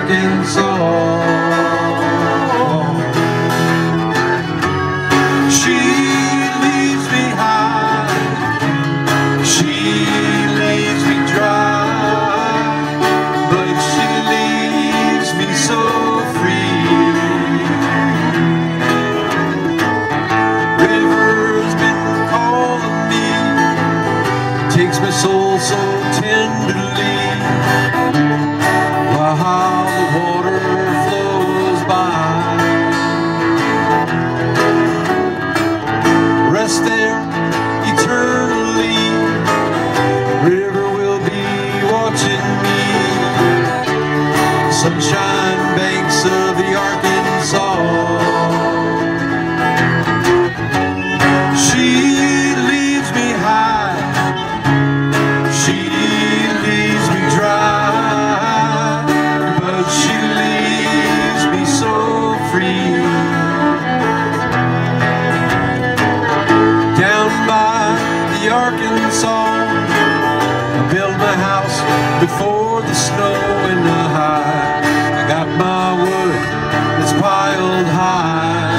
Arkansas. She leaves me high, she leaves me dry, but she leaves me so free. River's been calling me, takes my soul so tenderly, while the water flows by. Rest there eternally, river will be watching me. Sunshine banks of the Arkansas. She leaves me high, she leaves me dry, but she leaves me so free. Down by the Arkansas, I build my house before the snow and the high. I got my wood that's piled high.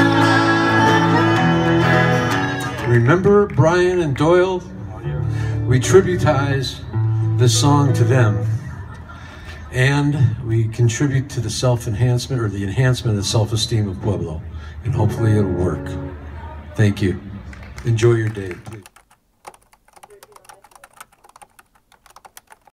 Remember Brian and Doyle? We tributize this song to them, and we contribute to the self-enhancement, or the enhancement of the self-esteem of Pueblo, and hopefully it'll work. Thank you. Enjoy your day, please.